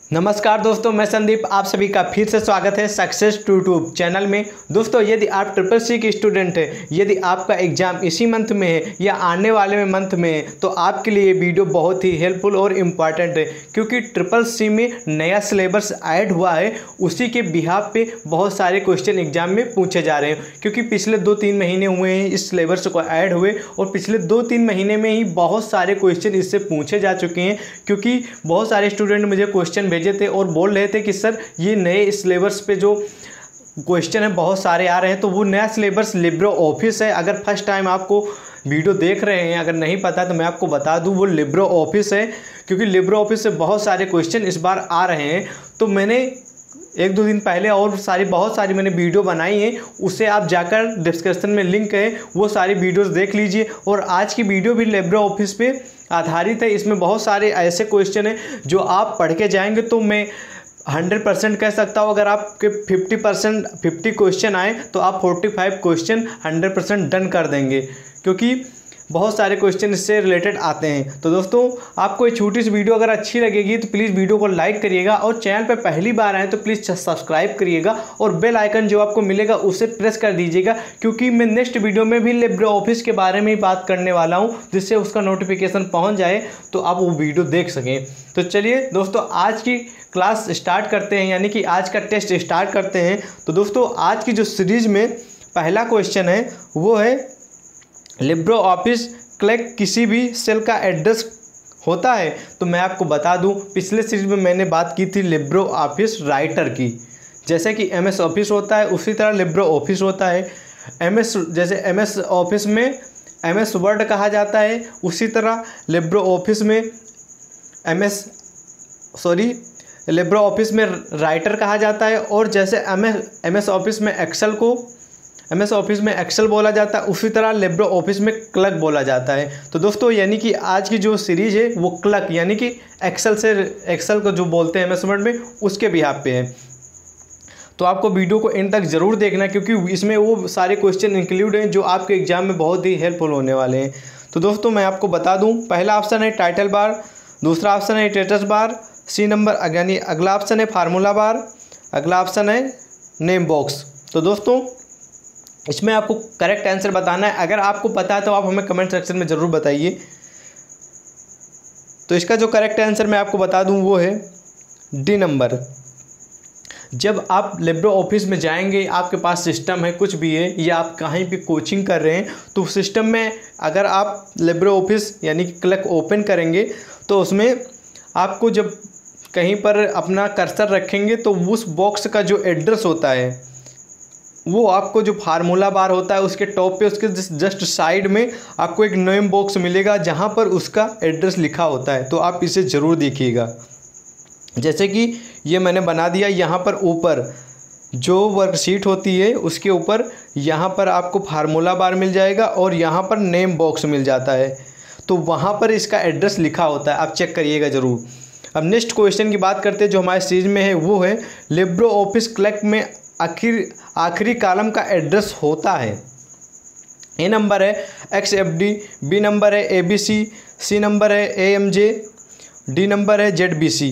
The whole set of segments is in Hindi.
नमस्कार दोस्तों, मैं संदीप आप सभी का फिर से स्वागत है सक्सेस यूट्यूब चैनल में। दोस्तों, यदि आप ट्रिपल सी के स्टूडेंट हैं, यदि आपका एग्ज़ाम इसी मंथ में है या आने वाले में मंथ में है, तो आपके लिए ये वीडियो बहुत ही हेल्पफुल और इम्पॉर्टेंट है, क्योंकि ट्रिपल सी में नया सिलेबस ऐड हुआ है। उसी के बिहाफ पे बहुत सारे क्वेश्चन एग्जाम में पूछे जा रहे हैं, क्योंकि पिछले 2-3 महीने हुए हैं इस सिलेबस को ऐड हुए, और पिछले 2-3 महीने में ही बहुत सारे क्वेश्चन इससे पूछे जा चुके हैं। क्योंकि बहुत सारे स्टूडेंट मुझे क्वेश्चन भेजे थे और बोल रहे थे कि सर ये नए सिलेबस पे जो क्वेश्चन है बहुत सारे आ रहे हैं। तो वो नया सिलेबस लिब्रो ऑफिस है। अगर फर्स्ट टाइम आपको वीडियो देख रहे हैं, अगर नहीं पता तो मैं आपको बता दूं, वो लिब्रो ऑफिस है, क्योंकि लिब्रो ऑफिस से बहुत सारे क्वेश्चन इस बार आ रहे हैं। तो मैंने 1-2 दिन पहले और बहुत सारी मैंने वीडियो बनाई है, उसे आप जाकर डिस्क्रिप्शन में लिंक है, वो सारी वीडियोस देख लीजिए। और आज की वीडियो भी लिब्रो ऑफिस पे आधारित है। इसमें बहुत सारे ऐसे क्वेश्चन हैं जो आप पढ़ के जाएंगे तो मैं 100% कह सकता हूँ, अगर आपके 50 क्वेश्चन आए तो आप 45 क्वेश्चन 100% डन कर देंगे, क्योंकि बहुत सारे क्वेश्चन इससे रिलेटेड आते हैं। तो दोस्तों, आपको ये छोटी सी वीडियो अगर अच्छी लगेगी तो प्लीज़ वीडियो को लाइक करिएगा, और चैनल पर पहली बार आए तो प्लीज़ सब्सक्राइब करिएगा, और बेल आइकन जो आपको मिलेगा उसे प्रेस कर दीजिएगा, क्योंकि मैं नेक्स्ट वीडियो में भी लिब्रो ऑफिस के बारे में ही बात करने वाला हूँ, जिससे उसका नोटिफिकेशन पहुँच जाए तो आप वो वीडियो देख सकें। तो चलिए दोस्तों, आज की क्लास स्टार्ट करते हैं, यानी कि आज का टेस्ट स्टार्ट करते हैं। तो दोस्तों, आज की जो सीरीज में पहला क्वेश्चन है वो है लिब्रो ऑफिस क्लिक किसी भी सेल का एड्रेस होता है। तो मैं आपको बता दूं, पिछले सीरीज में मैंने बात की थी लिब्रो ऑफिस राइटर की। जैसे कि एमएस ऑफिस होता है, उसी तरह लिब्रो ऑफिस होता है। जैसे एमएस ऑफिस में एमएस वर्ड कहा जाता है, उसी तरह लिब्रो ऑफिस में लिब्रो ऑफिस में राइटर कहा जाता है। और जैसे एमएस ऑफिस में एक्सेल को एमएस ऑफिस में एक्सेल बोला जाता है, उसी तरह लिब्रो ऑफिस में क्लर्क बोला जाता है। तो दोस्तों, यानी कि आज की जो सीरीज है वो क्लर्क यानी कि एक्सेल को जो बोलते हैं एमएस वर्ड में, उसके बिहाफ पे है। तो आपको वीडियो को एंड तक ज़रूर देखना, क्योंकि इसमें वो सारे क्वेश्चन इंक्लूड हैं जो आपके एग्जाम में बहुत ही हेल्पफुल होने वाले हैं। तो दोस्तों, मैं आपको बता दूँ, पहला ऑप्शन है टाइटल बार, दूसरा ऑप्शन है स्टेटस बार, सी नंबर यानी अगला ऑप्शन है फार्मूला बार, अगला ऑप्शन है नेम बॉक्स। तो दोस्तों, इसमें आपको करेक्ट आंसर बताना है। अगर आपको पता है तो आप हमें कमेंट सेक्शन में ज़रूर बताइए। तो इसका जो करेक्ट आंसर मैं आपको बता दूं वो है डी नंबर। जब आप लिब्रो ऑफिस में जाएंगे, आपके पास सिस्टम है, कुछ भी है, या आप कहीं भी कोचिंग कर रहे हैं, तो सिस्टम में अगर आप लिब्रो ऑफिस यानी कि क्लिक ओपन करेंगे तो उसमें आपको जब कहीं पर अपना कर्सर रखेंगे तो उस बॉक्स का जो एड्रेस होता है, वो आपको जो फार्मूला बार होता है उसके टॉप पे, उसके जस्ट साइड में आपको एक नेम बॉक्स मिलेगा जहाँ पर उसका एड्रेस लिखा होता है। तो आप इसे ज़रूर देखिएगा। जैसे कि ये मैंने बना दिया, यहाँ पर ऊपर जो वर्कशीट होती है उसके ऊपर यहाँ पर आपको फार्मूला बार मिल जाएगा और यहाँ पर नेम बॉक्स मिल जाता है। तो वहाँ पर इसका एड्रेस लिखा होता है, आप चेक करिएगा ज़रूर। अब नेक्स्ट क्वेश्चन की बात करते हैं जो हमारे सीरीज में है, वो है लिब्रो ऑफिस क्लिक में आखिरी कॉलम का एड्रेस होता है। ए नंबर है XFD, बी नंबर है ABC, सी नंबर है AMJ, डी नंबर है ZBC।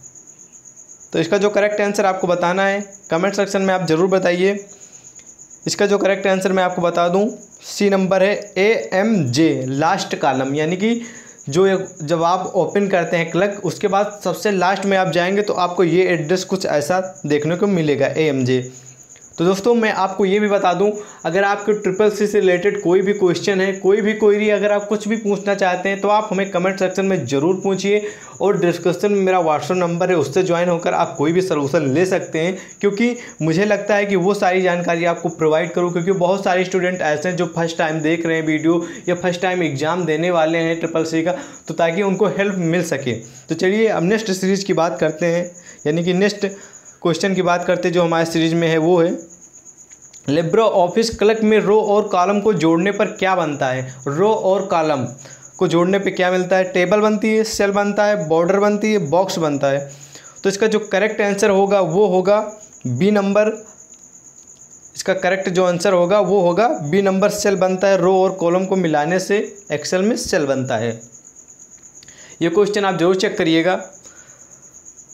तो इसका जो करेक्ट आंसर आपको बताना है, कमेंट सेक्शन में आप ज़रूर बताइए। इसका जो करेक्ट आंसर मैं आपको बता दूं, सी नंबर है AMJ, लास्ट कॉलम, यानी कि जब आप ओपन करते हैं क्लिक, उसके बाद सबसे लास्ट में आप जाएंगे तो आपको ये एड्रेस कुछ ऐसा देखने को मिलेगा, AMJ। तो दोस्तों, मैं आपको ये भी बता दूं, अगर आपके ट्रिपल सी से रिलेटेड कोई भी क्वेश्चन है, कोई भी क्वेरी, अगर आप कुछ भी पूछना चाहते हैं तो आप हमें कमेंट सेक्शन में ज़रूर पूछिए, और डिस्क्रिप्शन में मेरा व्हाट्सएप नंबर है, उससे ज्वाइन होकर आप कोई भी सलूशन ले सकते हैं, क्योंकि मुझे लगता है कि वो सारी जानकारी आपको प्रोवाइड करूँ, क्योंकि बहुत सारे स्टूडेंट ऐसे हैं जो फर्स्ट टाइम देख रहे हैं वीडियो, या फर्स्ट टाइम एग्ज़ाम देने वाले हैं ट्रिपल सी का, तो ताकि उनको हेल्प मिल सके। तो चलिए अब नेक्स्ट सीरीज़ की बात करते हैं, यानी कि नेक्स्ट क्वेश्चन की बात करते हैं जो हमारे सीरीज में है, वो है लिब्रो ऑफिस क्लिक में रो और कॉलम को जोड़ने पर क्या बनता है। रो और कॉलम को जोड़ने पे क्या मिलता है? टेबल बनती है, सेल बनता है, बॉर्डर बनती है, बॉक्स बनता है। तो इसका जो करेक्ट आंसर होगा वो होगा बी नंबर। इसका करेक्ट जो आंसर होगा वो होगा बी नंबर, सेल बनता है। रो और कॉलम को मिलाने से एक्सेल में सेल बनता है। ये क्वेश्चन आप जरूर चेक करिएगा।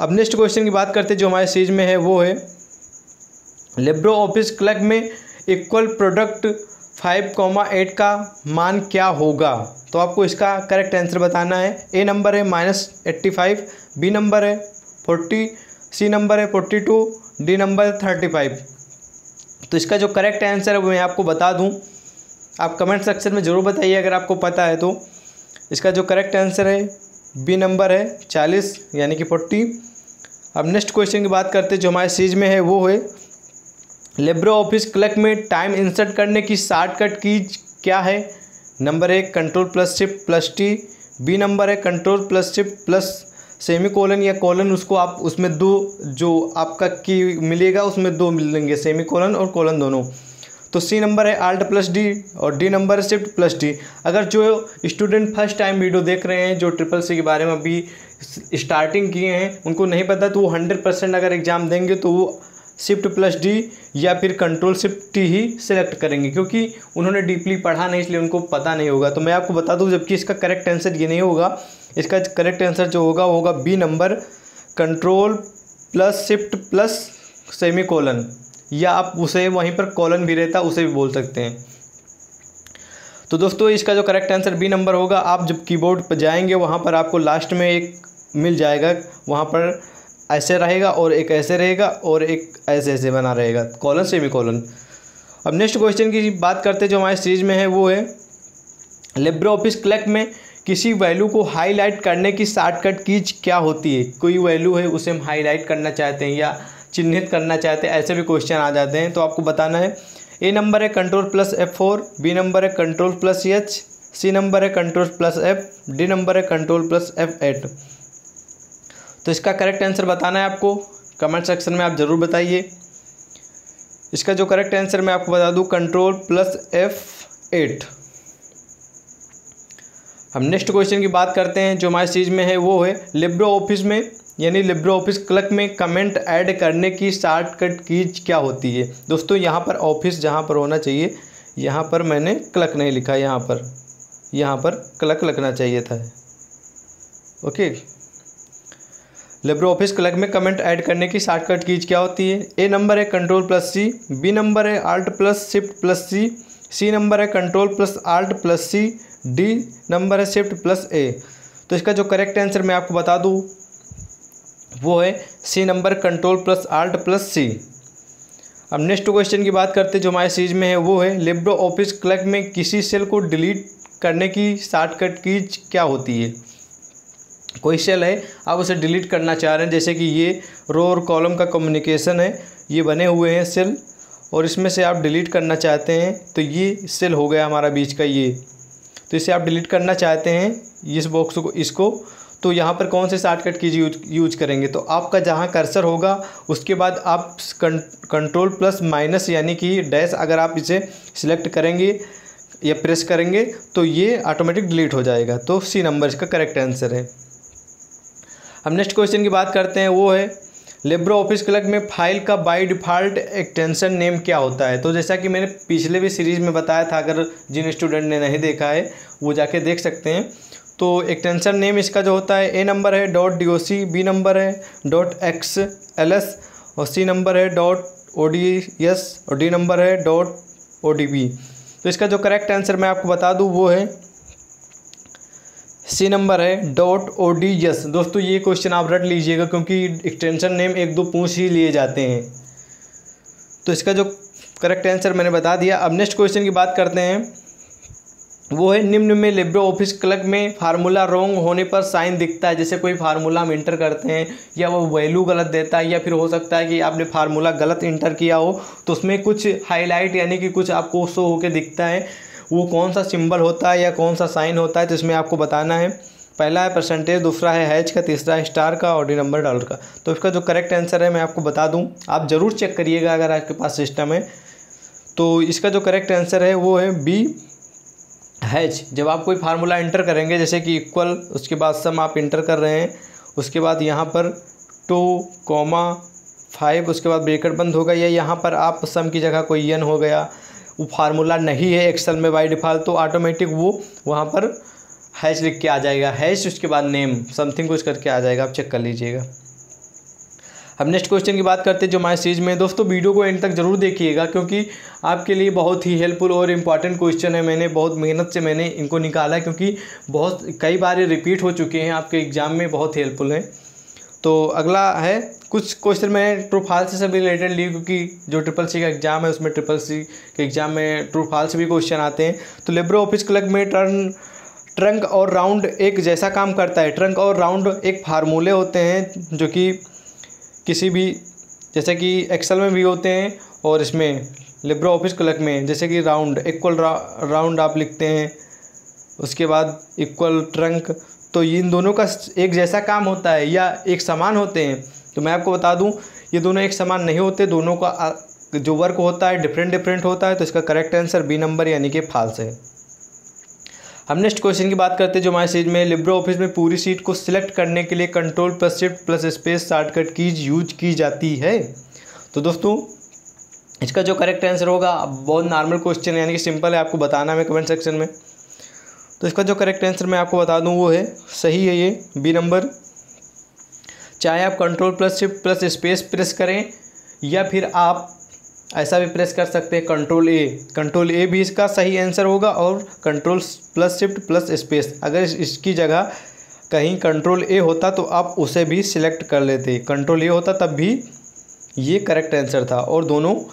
अब नेक्स्ट क्वेश्चन की बात करते हैं जो हमारे सीरीज में है, वो है लिब्रो ऑफिस क्लर्क में इक्वल प्रोडक्ट 5,8 का मान क्या होगा। तो आपको इसका करेक्ट आंसर बताना है। ए नंबर है -85, बी नंबर है 40, सी नंबर है 42, डी नंबर है 35। तो इसका जो करेक्ट आंसर है वो मैं आपको बता दूं, आप कमेंट सेक्शन में ज़रूर बताइए अगर आपको पता है तो। इसका जो करेक्ट आंसर है बी नंबर है 40 यानी कि 40। अब नेक्स्ट क्वेश्चन की बात करते हैं जो हमारे सीरीज में है, वो है लिब्रो ऑफिस क्लर्क में टाइम इंसर्ट करने की शॉर्टकट की क्या है। नंबर 1 Ctrl+Shift+T, बी नंबर है Ctrl+Shift+ सेमी कोलन या कोलन, उसको आप उसमें दो जो आपका की मिलेगा उसमें दो मिलेंगे, सेमी कोलन और कोलन दोनों। तो सी नंबर है Alt+D और डी नंबर है Shift+D। अगर जो स्टूडेंट फर्स्ट टाइम वीडियो देख रहे हैं, जो CCC के बारे में अभी स्टार्टिंग किए हैं, उनको नहीं पता, तो वो 100% अगर एग्ज़ाम देंगे तो वो Shift+D या फिर Ctrl+Shift+ ही सिलेक्ट करेंगे, क्योंकि उन्होंने डीपली पढ़ा नहीं इसलिए उनको पता नहीं होगा। तो मैं आपको बता दूं, जबकि इसका करेक्ट आंसर ये नहीं होगा। इसका करेक्ट आंसर जो होगा वो होगा B number Ctrl+Shift+ semi colon, या आप उसे वहीं पर कॉलन भी रहता उसे भी बोल सकते हैं। तो दोस्तों इसका जो करेक्ट आंसर बी नंबर होगा। आप जब कीबोर्ड पर जाएंगे वहाँ पर आपको लास्ट में एक मिल जाएगा, वहाँ पर ऐसे रहेगा और एक ऐसे रहेगा और एक ऐसे ऐसे बना रहेगा, कॉलन सेमी कोलन। अब नेक्स्ट क्वेश्चन की बात करते हैं जो हमारे सीरीज में है, वो है लिब्रो ऑफिस क्लर्क में किसी वैल्यू को हाईलाइट करने की शॉर्टकट कीज क्या होती है। कोई वैल्यू है उसे हम हाईलाइट करना चाहते हैं या चिन्हित करना चाहते हैं, ऐसे भी क्वेश्चन आ जाते हैं। तो आपको बताना है। ए नंबर है Ctrl+F4, बी नंबर है Ctrl+H, सी नंबर है Ctrl+F, डी नंबर है Ctrl+F8। तो इसका करेक्ट आंसर बताना है आपको, कमेंट सेक्शन में आप ज़रूर बताइए। इसका जो करेक्ट आंसर मैं आपको बता दूं Ctrl+F8। हम नेक्स्ट क्वेश्चन की बात करते हैं जो हमारे सीरीज में है, वो है लिब्रो ऑफिस में यानी लिब्रो ऑफिस क्लर्क में कमेंट ऐड करने की शॉर्टकट कीज क्या होती है। दोस्तों यहाँ पर ऑफिस जहाँ पर होना चाहिए, यहाँ पर मैंने क्लर्क नहीं लिखा, यहाँ पर क्लर्क लिखना चाहिए था। ओके, लिब्रो ऑफिस क्लर्क में कमेंट ऐड करने की शॉर्टकट कीज क्या होती है। ए नंबर है Ctrl+C, बी नंबर है Alt+Shift+C, सी नंबर है Ctrl+Alt+C, डी नंबर है Shift+A। तो इसका जो करेक्ट आंसर मैं आपको बता दूं वो है सी नंबर Ctrl+Alt+C। अब नेक्स्ट क्वेश्चन की बात करते हैं जो हमारे सीरीज में है, वो है लिब्रो ऑफिस क्लर्क में किसी सेल को डिलीट करने की शॉर्टकट कीज क्या होती है। कोई सेल है, आप उसे डिलीट करना चाह रहे हैं, जैसे कि ये रो और कॉलम का कम्युनिकेशन है, ये बने हुए हैं सेल, और इसमें से आप डिलीट करना चाहते हैं। तो ये सेल हो गया हमारा बीच का ये, तो इसे आप डिलीट करना चाहते हैं इस बॉक्स को, इसको। तो यहाँ पर कौन से शॉर्टकट कीज यूज करेंगे। तो आपका जहाँ कर्सर होगा उसके बाद आप Ctrl+- यानी कि डैश, अगर आप इसे सिलेक्ट करेंगे या प्रेस करेंगे तो ये ऑटोमेटिक डिलीट हो जाएगा। तो सी नंबर इसका करेक्ट आंसर है। अब नेक्स्ट क्वेश्चन की बात करते हैं, वो है लिब्रो ऑफिस क्लर्क में फाइल का बाय डिफ़ॉल्ट एक्सटेंशन नेम क्या होता है। तो जैसा कि मैंने पिछले भी सीरीज़ में बताया था, अगर जिन स्टूडेंट ने नहीं देखा है वो जाके देख सकते हैं। तो एक्सटेंशन नेम इसका जो होता है, ए नंबर है .doc, बी नंबर है .xls और सी नंबर है .ods और डी नंबर है .odb। तो इसका जो करेक्ट आंसर मैं आपको बता दूं वो है सी नंबर है .ods। दोस्तों ये क्वेश्चन आप रट लीजिएगा क्योंकि एक्सटेंशन नेम एक दो पूछ ही लिए जाते हैं। तो इसका जो करेक्ट आंसर मैंने बता दिया। अब नेक्स्ट क्वेश्चन की बात करते हैं, वो है निम्न में लिब्रो ऑफिस क्लर्क में फार्मूला रॉन्ग होने पर साइन दिखता है। जैसे कोई फार्मूला हम इंटर करते हैं या वो वैल्यू गलत देता है, या फिर हो सकता है कि आपने फार्मूला गलत इंटर किया हो तो उसमें कुछ हाईलाइट यानी कि कुछ आपको शो होकर दिखता है। वो कौन सा सिंबल होता है या कौन सा साइन होता है, तो इसमें आपको बताना है। पहला है परसेंटेज, दूसरा है हैच का, तीसरा है स्टार का और डी नंबर डॉलर का। तो इसका जो करेक्ट आंसर है मैं आपको बता दूं, आप ज़रूर चेक करिएगा अगर आपके पास सिस्टम है। तो इसका जो करेक्ट आंसर है वो है बी हैच। जब आप कोई फार्मूला इंटर करेंगे, जैसे कि इक्वल, उसके बाद सम आप इंटर कर रहे हैं, उसके बाद यहाँ पर 2,5, उसके बाद ब्रैकेट बंद होगा, या यहाँ पर आप सम की जगह कोई एन हो गया, वो फार्मूला नहीं है एक्सेल में बाय डिफ़ॉल्ट, तो ऑटोमेटिक वो वहाँ पर हैच लिख के आ जाएगा। हैच उसके बाद नेम समथिंग कुछ करके आ जाएगा, आप चेक कर लीजिएगा। हम नेक्स्ट क्वेश्चन की बात करते हैं जो हमारे सीरीज में। दोस्तों वीडियो को एंड तक जरूर देखिएगा क्योंकि आपके लिए बहुत ही हेल्पफुल और इम्पॉर्टेंट क्वेश्चन है। मैंने बहुत मेहनत से मैंने इनको निकाला है क्योंकि बहुत कई बार ये रिपीट हो चुके हैं आपके एग्ज़ाम में, बहुत हेल्पफुल हैं। तो अगला है कुछ क्वेश्चन मैंने ट्रू फॉल्स से भी रिलेटेड लिए क्योंकि जो ट्रिपल सी का एग्ज़ाम है उसमें ट्रिपल सी के एग्ज़ाम में ट्रू फॉल्स भी क्वेश्चन आते हैं। तो लिब्रे ऑफिस क्लर्क में ट्रंक और राउंड एक जैसा काम करता है। ट्रंक और राउंड एक फार्मूले होते हैं जो कि किसी भी, जैसे कि एक्सेल में भी होते हैं और इसमें लिब्रे ऑफिस क्लर्क में, जैसे कि राउंड इक्वल राउंड आप लिखते हैं, उसके बाद इक्वल ट्रंक। तो इन दोनों का एक जैसा काम होता है या एक समान होते हैं। तो मैं आपको बता दूं ये दोनों एक समान नहीं होते, दोनों का जो वर्क होता है डिफरेंट होता है। तो इसका करेक्ट आंसर बी नंबर यानी कि फॉल्स है। हम नेक्स्ट क्वेश्चन की बात करते हैं जो हमारे सीरीज में लिब्रे ऑफिस में पूरी सीट को सिलेक्ट करने के लिए control plus shift plus space shortcut keys use की जाती है। तो दोस्तों इसका जो करेक्ट आंसर होगा, बहुत नॉर्मल क्वेश्चन है यानी कि सिंपल है, आपको बताना है कमेंट सेक्शन में। तो इसका जो करेक्ट आंसर मैं आपको बता दूं वो है सही है, ये बी नंबर। चाहे आप control plus shift plus space press करें या फिर आप ऐसा भी प्रेस कर सकते हैं कंट्रोल ए भी इसका सही आंसर होगा और control plus shift plus space. अगर इसकी जगह कहीं कंट्रोल ए होता तो आप उसे भी सिलेक्ट कर लेते, कंट्रोल ए होता तब भी ये करेक्ट आंसर था। और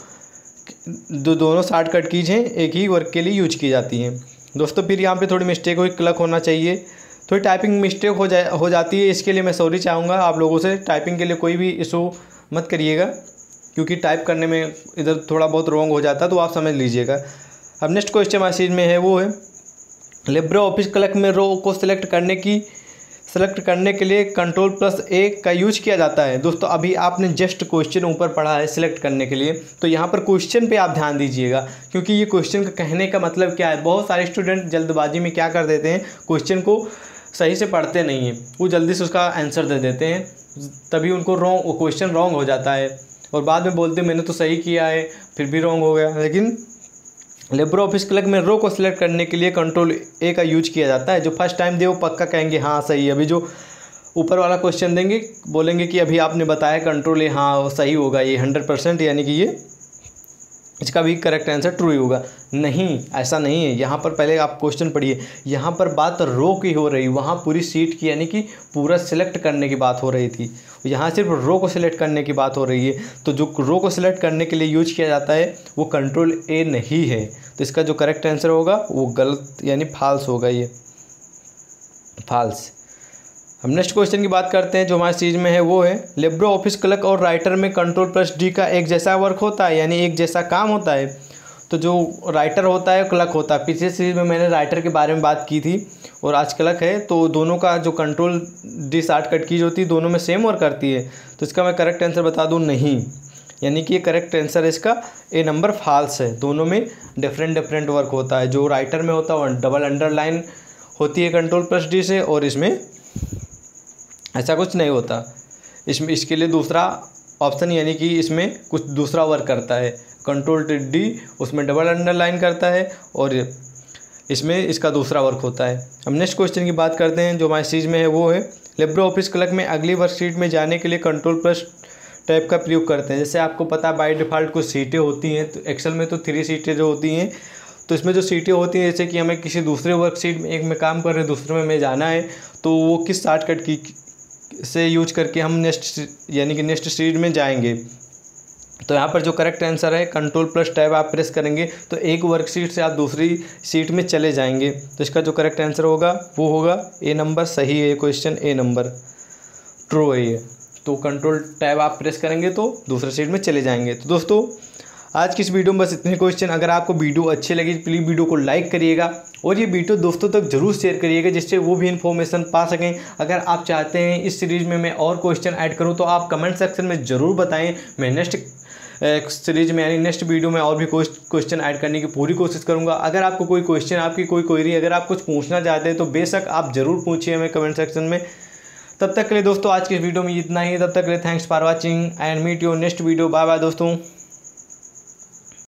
दोनों शॉर्टकट कीज हैं, एक ही वर्क के लिए यूज की जाती हैं। दोस्तों फिर यहाँ पे थोड़ी मिस्टेक हुई, क्लक होना चाहिए, थोड़ी टाइपिंग मिस्टेक हो जाती है, इसके लिए मैं सॉरी चाहूँगा आप लोगों से। टाइपिंग के लिए कोई भी इशू मत करिएगा क्योंकि टाइप करने में इधर थोड़ा बहुत रॉन्ग हो जाता है, तो आप समझ लीजिएगा। अब नेक्स्ट क्वेश्चन मैसेज में है वो है लिब्रे ऑफिस क्लर्क में रो को सिलेक्ट करने के लिए कंट्रोल प्लस ए का यूज किया जाता है। दोस्तों अभी आपने जस्ट क्वेश्चन ऊपर पढ़ा है सिलेक्ट करने के लिए, तो यहाँ पर क्वेश्चन पे आप ध्यान दीजिएगा क्योंकि ये क्वेश्चन का कहने का मतलब क्या है। बहुत सारे स्टूडेंट जल्दबाजी में क्या कर देते हैं, क्वेश्चन को सही से पढ़ते नहीं हैं, वो जल्दी से उसका आंसर दे देते हैं, तभी उनको क्वेश्चन रॉन्ग हो जाता है और बाद में बोलते मैंने तो सही किया है फिर भी रॉन्ग हो गया। लेकिन लिब्रे ऑफिस क्लर्क में रो को सिलेक्ट करने के लिए कंट्रोल ए का यूज किया जाता है। जो फर्स्ट टाइम दे वो पक्का कहेंगे हाँ सही है। अभी जो ऊपर वाला क्वेश्चन देंगे बोलेंगे कि अभी आपने बताया कंट्रोल ए, हाँ सही होगा ये 100%, यानी कि ये इसका भी करेक्ट आंसर ट्रू ही होगा। नहीं, ऐसा नहीं है। यहाँ पर पहले आप क्वेश्चन पढ़िए, यहाँ पर बात रो की हो रही, वहाँ पूरी सीट की यानी कि पूरा सिलेक्ट करने की बात हो रही थी, यहाँ सिर्फ रो को सिलेक्ट करने की बात हो रही है। तो जो रो को सिलेक्ट करने के लिए यूज किया जाता है वो कंट्रोल ए नहीं है। तो इसका जो करेक्ट आंसर होगा वो गलत यानी फॉल्स होगा, ये फॉल्स। हम नेक्स्ट क्वेश्चन की बात करते हैं जो हमारे सीरीज में है वो है लिब्रे ऑफिस क्लर्क और राइटर में कंट्रोल प्लस डी का एक जैसा वर्क होता है यानी एक जैसा काम होता है। तो जो राइटर होता है क्लर्क होता है, पिछले सीरीज में मैंने राइटर के बारे में बात की थी और आज क्लर्क है, तो दोनों का जो कंट्रोल डी शॉर्टकट कीज होती है दोनों में सेम वर्क करती है। तो इसका मैं करेक्ट आंसर बता दूँ नहीं, यानी कि ये करेक्ट आंसर है इसका ए नंबर फॉल्स है। दोनों में डिफरेंट वर्क होता है। जो राइटर में होता है डबल अंडरलाइन होती है कंट्रोल प्लस डी से और इसमें ऐसा कुछ नहीं होता। इसके लिए दूसरा ऑप्शन यानी कि इसमें कुछ दूसरा वर्क करता है, कंट्रोल डी उसमें डबल अंडरलाइन करता है और इसमें इसका दूसरा वर्क होता है। हम नेक्स्ट क्वेश्चन की बात करते हैं जो हमारे सीरीज में है वो है लिब्रे ऑफिस क्लर्क में अगली वर्कशीट में जाने के लिए कंट्रोल प्लस टैब का प्रयोग करते हैं। जैसे आपको पता है बाय डिफ़ॉल्ट कुछ सीटें होती हैं, तो एक्सेल में तो 3 सीटें जो होती हैं, तो इसमें जो सीटें होती हैं जैसे कि हमें किसी दूसरे वर्कशीट में एक में काम कर रहे हैं दूसरे में हमें जाना है, तो वो किस शॉर्टकट की से यूज करके हम नेक्स्ट यानी कि नेक्स्ट सीट में जाएंगे। तो यहाँ पर जो करेक्ट आंसर है कंट्रोल प्लस टैब आप प्रेस करेंगे तो एक वर्कशीट से आप दूसरी सीट में चले जाएंगे। तो इसका जो करेक्ट आंसर होगा वो होगा ए नंबर, सही है क्वेश्चन ए नंबर ट्रू है ये। तो कंट्रोल टैब आप प्रेस करेंगे तो दूसरे सीट में चले जाएंगे। तो दोस्तों आज की इस वीडियो में बस इतने क्वेश्चन। अगर आपको वीडियो अच्छी लगी प्लीज़ वीडियो को लाइक करिएगा और ये वीडियो दोस्तों तक जरूर शेयर करिएगा जिससे वो भी इन्फॉर्मेशन पा सकें। अगर आप चाहते हैं इस सीरीज़ में मैं और क्वेश्चन ऐड करूं तो आप कमेंट सेक्शन में ज़रूर बताएं। मैं नेक्स्ट सीरीज में यानी नेक्स्ट वीडियो में और भी क्वेश्चन ऐड करने की पूरी कोशिश करूँगा। अगर आपको कोई क्वेश्चन, आपकी कोई क्वेरी, अगर आप कुछ पूछना चाहते हैं तो बेशक आप ज़रूर पूछिए हमें कमेंट सेक्शन में। तब तक के लिए दोस्तों आज की इस वीडियो में इतना ही। तब तक के लिए thanks for watching and meet your next video. Bye bye दोस्तों।